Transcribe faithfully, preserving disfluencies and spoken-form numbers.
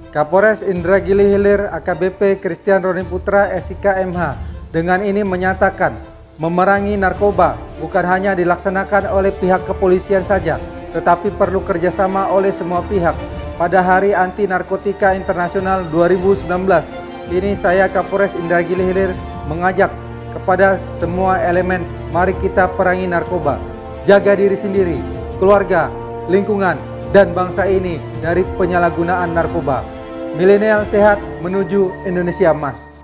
Kapolres Indragiri Hilir A K B P Christian Roni Putra S I K M H dengan ini menyatakan memerangi narkoba bukan hanya dilaksanakan oleh pihak kepolisian saja, tetapi perlu kerjasama oleh semua pihak. Pada Hari Anti Narkotika Internasional dua ribu sembilan belas ini saya Kapolres Indragiri Hilir mengajak kepada semua elemen, mari kita perangi narkoba, jaga diri sendiri, keluarga, lingkungan, dan bangsa ini dari penyalahgunaan narkoba. Milenial sehat menuju Indonesia emas.